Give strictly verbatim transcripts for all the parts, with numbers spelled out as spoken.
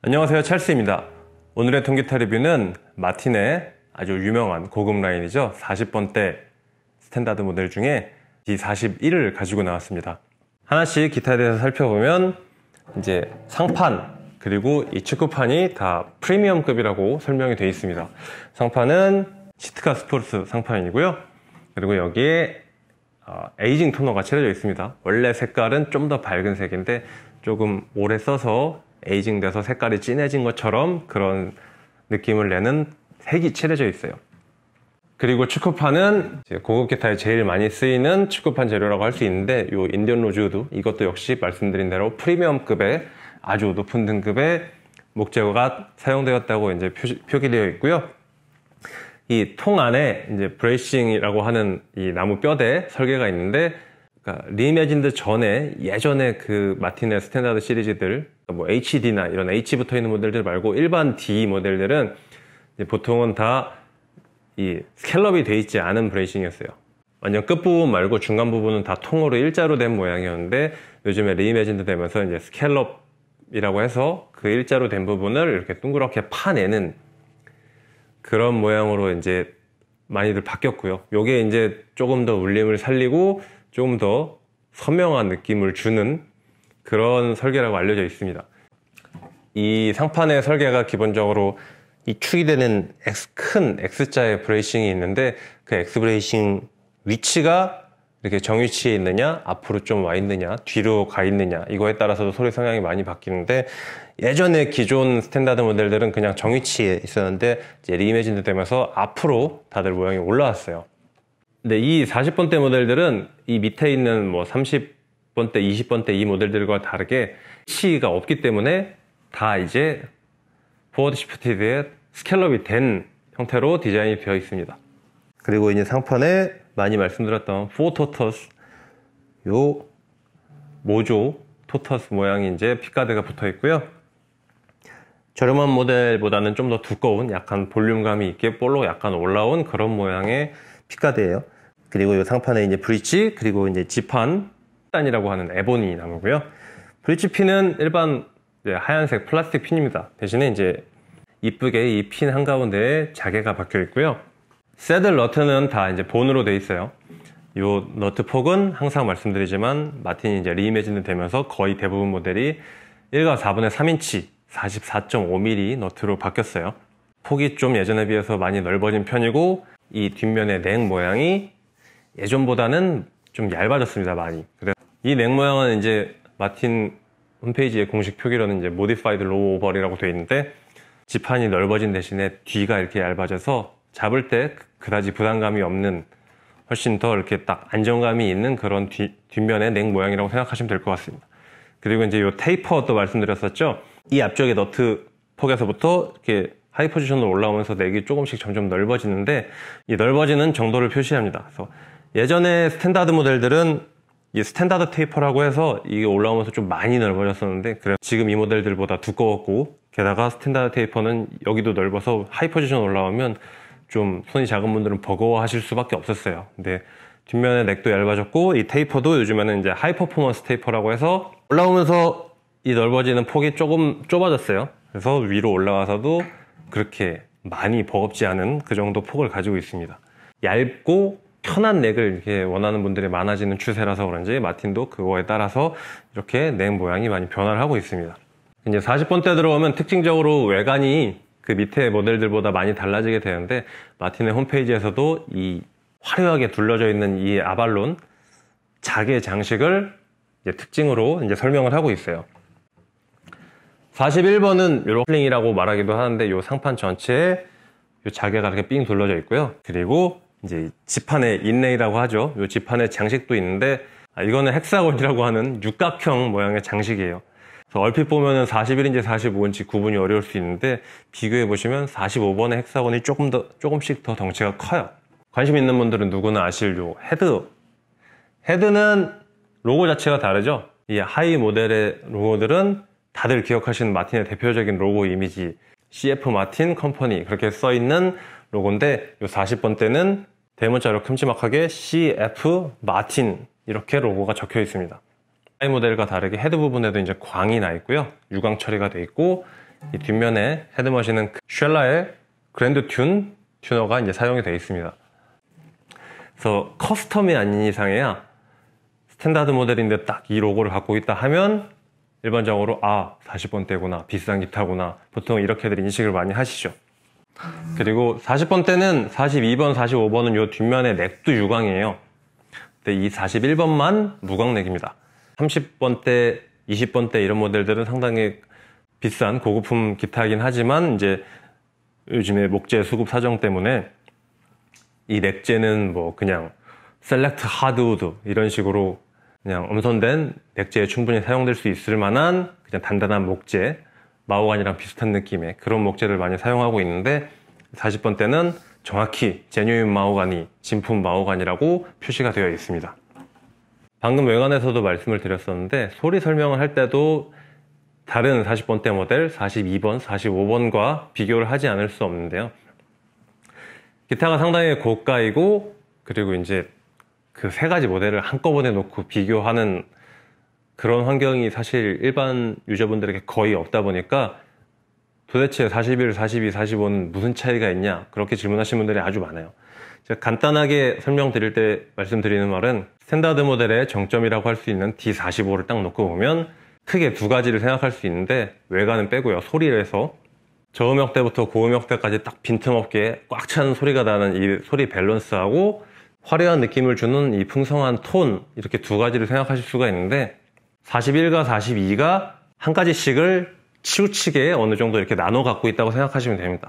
안녕하세요, 찰스입니다. 오늘의 통기타 리뷰는 마틴의 아주 유명한 고급 라인이죠. 사십 번대 스탠다드 모델 중에 디 사십일을 가지고 나왔습니다. 하나씩 기타에 대해서 살펴보면 이제 상판 그리고 이 축구판이 다 프리미엄급이라고 설명이 되어 있습니다. 상판은 시트카 스포츠 상판이고요. 그리고 여기에 에이징 토너가 칠해져 있습니다. 원래 색깔은 좀 더 밝은 색인데 조금 오래 써서 에이징 돼서 색깔이 진해진 것처럼 그런 느낌을 내는 색이 칠해져 있어요. 그리고 축구판은 고급 기타에 제일 많이 쓰이는 축구판 재료라고 할 수 있는데 이 인디언 로즈우드, 이것도 역시 말씀드린 대로 프리미엄급의 아주 높은 등급의 목재가 사용되었다고 이제 표시, 표기되어 있고요. 이 통 안에 이제 브레이싱이라고 하는 이 나무 뼈대 설계가 있는데, 그러니까 리이매진드 전에 예전에 그 마틴의 스탠다드 시리즈들, 뭐 에이치디나 이런 H 붙어 있는 모델들 말고 일반 D 모델들은 이제 보통은 다 이 스캘럽이 돼 있지 않은 브레이싱이었어요. 완전 끝부분 말고 중간 부분은 다 통으로 일자로 된 모양이었는데, 요즘에 리이매진드 되면서 이제 스캘럽이라고 해서 그 일자로 된 부분을 이렇게 둥그렇게 파내는 그런 모양으로 이제 많이들 바뀌었고요. 요게 이제 조금 더 울림을 살리고 조금 더 선명한 느낌을 주는 그런 설계라고 알려져 있습니다. 이 상판의 설계가 기본적으로 이 축이 되는 X, 큰 X자의 브레이싱이 있는데, 그 X 브레이싱 위치가 이렇게 정위치에 있느냐, 앞으로 좀 와 있느냐, 뒤로 가 있느냐, 이거에 따라서도 소리 성향이 많이 바뀌는데, 예전에 기존 스탠다드 모델들은 그냥 정위치에 있었는데 이제 리이매진드 되면서 앞으로 다들 모양이 올라왔어요. 근데 이 사십 번대 모델들은 이 밑에 있는 뭐 삼십 번대, 이십 번대 이 모델들과 다르게 치가 없기 때문에 다 이제 포워드 시프티드에 스캘럽이 된 형태로 디자인이 되어 있습니다. 그리고 이제 상판에 많이 말씀드렸던 포 토터스, 요 모조 토터스 모양이 이제 픽가드가 붙어 있고요. 저렴한 모델보다는 좀 더 두꺼운, 약간 볼륨감이 있게 볼로 약간 올라온 그런 모양의 픽가드예요. 그리고 이 상판에 이제 브릿지, 그리고 이제 지판 단이라고 하는 에보니 나무고요. 브릿지 핀은 일반 하얀색 플라스틱 핀입니다. 대신에 이제 이쁘게 이 핀 한가운데에 자개가 박혀 있고요. 새들 너트는 다 이제 본으로 되어 있어요. 이 너트 폭은 항상 말씀드리지만 마틴이 이제 리이매진드 되면서 거의 대부분 모델이 일과 사분의 삼 인치 사십사 점 오 밀리미터 너트로 바뀌었어요. 폭이 좀 예전에 비해서 많이 넓어진 편이고, 이 뒷면의 넥 모양이 예전보다는 좀 얇아졌습니다, 많이. 그래서 이 넥 모양은 이제 마틴 홈페이지의 공식 표기로는 이제 모디파이드 로우 오벌이라고 되어 있는데, 지판이 넓어진 대신에 뒤가 이렇게 얇아져서 잡을 때 그다지 부담감이 없는, 훨씬 더 이렇게 딱 안정감이 있는 그런 뒤, 뒷면의 넥 모양이라고 생각하시면 될 것 같습니다. 그리고 이제 이 테이퍼도 말씀드렸었죠. 이 앞쪽의 너트 폭에서부터 이렇게 하이 포지션으로 올라오면서 넥이 조금씩 점점 넓어지는데, 이 넓어지는 정도를 표시합니다. 그래서 예전에 스탠다드 모델들은 이 스탠다드 테이퍼라고 해서 이게 올라오면서 좀 많이 넓어졌었는데, 그래서 지금 이 모델들보다 두꺼웠고, 게다가 스탠다드 테이퍼는 여기도 넓어서 하이 포지션 올라오면 좀 손이 작은 분들은 버거워하실 수밖에 없었어요. 근데 뒷면의 넥도 얇아졌고, 이 테이퍼도 요즘에는 이제 하이 퍼포먼스 테이퍼라고 해서 올라오면서 이 넓어지는 폭이 조금 좁아졌어요. 그래서 위로 올라와서도 그렇게 많이 버겁지 않은 그 정도 폭을 가지고 있습니다. 얇고 편한 넥을 이렇게 원하는 분들이 많아지는 추세라서 그런지 마틴도 그거에 따라서 이렇게 넥 모양이 많이 변화를 하고 있습니다. 이제 사십 번대 들어오면 특징적으로 외관이 그 밑에 모델들보다 많이 달라지게 되는데, 마틴의 홈페이지에서도 이 화려하게 둘러져 있는 이 아발론 자개 장식을 이제 특징으로 이제 설명을 하고 있어요. 사십일 번은 이런 플링이라고 말하기도 하는데, 이 상판 전체에 이 자개가 이렇게 삥 둘러져 있고요. 그리고 이제 지판의 인레이라고 하죠. 이 지판의 장식도 있는데, 아, 이거는 헥사곤이라고 하는 육각형 모양의 장식이에요. 그래서 얼핏 보면은 사십일 인치, 사십오 인치 구분이 어려울 수 있는데, 비교해 보시면 사십오 번의 헥사곤이 조금 더 조금씩 더 덩치가 커요. 관심 있는 분들은 누구나 아실 요 헤드. 헤드는 로고 자체가 다르죠. 이 하이 모델의 로고들은 다들 기억하시는 마틴의 대표적인 로고 이미지 씨에프 마틴 컴퍼니 그렇게 써 있는 로고인데, 요 사십 번대는 대문자로 큼지막하게 씨에프 마틴 이렇게 로고가 적혀 있습니다. 하이 모델과 다르게 헤드 부분에도 이제 광이 나 있고요. 유광 처리가 돼 있고, 이 뒷면에 헤드머신은 쉘라의 그랜드 튠 튜너가 이제 사용이 되어 있습니다. 그래서 커스텀이 아닌 이상해야 스탠다드 모델인데 딱 이 로고를 갖고 있다 하면 일반적으로 아 사십 번대구나, 비싼 기타구나, 보통 이렇게들 인식을 많이 하시죠. 그리고 사십 번대는 사십이 번, 사십오 번은 요 뒷면에 넥도 유광이에요. 근데 이 사십일 번만 무광넥입니다. 삼십 번대, 이십 번대 이런 모델들은 상당히 비싼 고급품 기타이긴 하지만 이제 요즘에 목재 수급 사정 때문에 이 넥재는 뭐 그냥 셀렉트 하드우드 이런 식으로 그냥 엄선된 넥재에 충분히 사용될 수 있을 만한 그냥 단단한 목재, 마호가니랑 비슷한 느낌의 그런 목재를 많이 사용하고 있는데 사십 번대는 정확히 제뉴인 마호가니, 진품 마호가니라고 표시가 되어 있습니다. 방금 외관에서도 말씀을 드렸었는데 소리 설명을 할 때도 다른 사십 번대 모델 사십이 번, 사십오 번과 비교를 하지 않을 수 없는데요. 기타가 상당히 고가이고 그리고 이제 그 세 가지 모델을 한꺼번에 놓고 비교하는 그런 환경이 사실 일반 유저분들에게 거의 없다 보니까 도대체 사십일, 사십이, 사십오는 무슨 차이가 있냐 그렇게 질문하시는 분들이 아주 많아요. 제가 간단하게 설명드릴 때 말씀드리는 말은 스탠다드 모델의 정점이라고 할 수 있는 디 사십오를 딱 놓고 보면 크게 두 가지를 생각할 수 있는데 외관은 빼고요. 소리에서 저음역대부터 고음역대까지 딱 빈틈없게 꽉 찬 소리가 나는 이 소리 밸런스하고 화려한 느낌을 주는 이 풍성한 톤 이렇게 두 가지를 생각하실 수가 있는데 사십일과 사십이가 한 가지씩을 치우치게 어느 정도 이렇게 나눠 갖고 있다고 생각하시면 됩니다.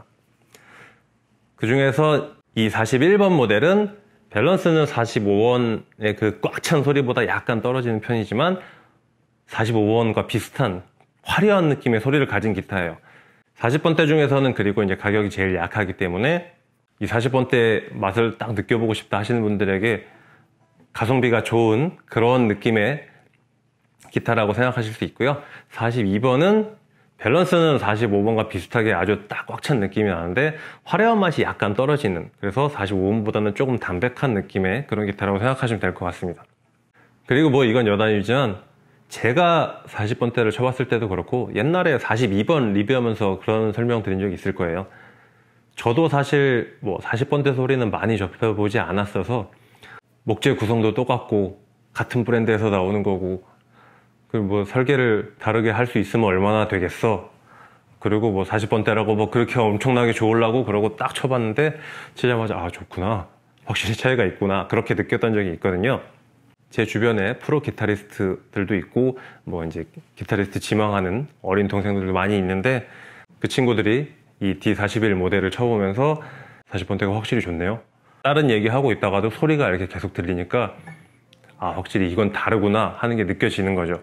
그 중에서 이 사십일 번 모델은 밸런스는 사십오 번의 그 꽉 찬 소리보다 약간 떨어지는 편이지만 사십오 번과 비슷한 화려한 느낌의 소리를 가진 기타예요. 사십 번대 중에서는 그리고 이제 가격이 제일 약하기 때문에 이 사십 번대 맛을 딱 느껴보고 싶다 하시는 분들에게 가성비가 좋은 그런 느낌의 기타라고 생각하실 수 있고요. 사십이 번은 밸런스는 사십오 번과 비슷하게 아주 딱 꽉 찬 느낌이 나는데 화려한 맛이 약간 떨어지는, 그래서 사십오 번보다는 조금 담백한 느낌의 그런 기타라고 생각하시면 될 것 같습니다. 그리고 뭐 이건 여담이지만 제가 사십 번대를 쳐봤을 때도 그렇고 옛날에 사십이 번 리뷰하면서 그런 설명 드린 적이 있을 거예요. 저도 사실 뭐 사십 번대 소리는 많이 접해보지 않았어서 목재 구성도 똑같고 같은 브랜드에서 나오는 거고 그리고 뭐 설계를 다르게 할 수 있으면 얼마나 되겠어. 그리고 뭐 사십 번대라고 뭐 그렇게 엄청나게 좋으려고 그러고 딱 쳐봤는데 치자마자 아 좋구나, 확실히 차이가 있구나, 그렇게 느꼈던 적이 있거든요. 제 주변에 프로 기타리스트들도 있고 뭐 이제 기타리스트 지망하는 어린 동생들도 많이 있는데 그 친구들이 이 디 사십일 모델을 쳐보면서 사십 번대가 확실히 좋네요, 다른 얘기하고 있다가도 소리가 이렇게 계속 들리니까 아 확실히 이건 다르구나 하는 게 느껴지는 거죠.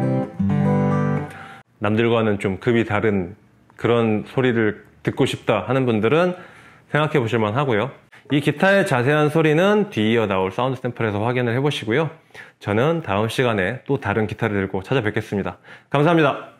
남들과는 좀 급이 다른 그런 소리를 듣고 싶다 하는 분들은 생각해 보실 만 하고요. 이 기타의 자세한 소리는 뒤이어 나올 사운드 샘플에서 확인을 해 보시고요. 저는 다음 시간에 또 다른 기타를 들고 찾아뵙겠습니다. 감사합니다.